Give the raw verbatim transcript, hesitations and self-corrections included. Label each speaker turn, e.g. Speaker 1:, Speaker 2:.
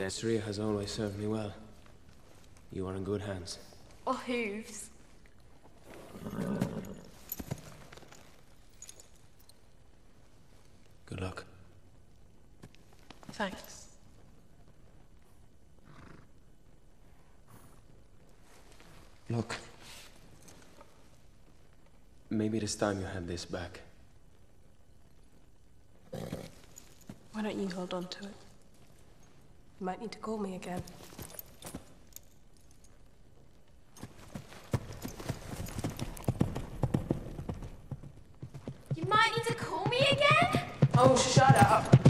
Speaker 1: Desiree has always served me well. You are in good hands.
Speaker 2: Or hooves.
Speaker 1: Good luck.
Speaker 2: Thanks.
Speaker 1: Look. Maybe this time you have this back.
Speaker 2: Why don't you hold on to it? You might need to call me again. You might need to call me again? Oh, shut up.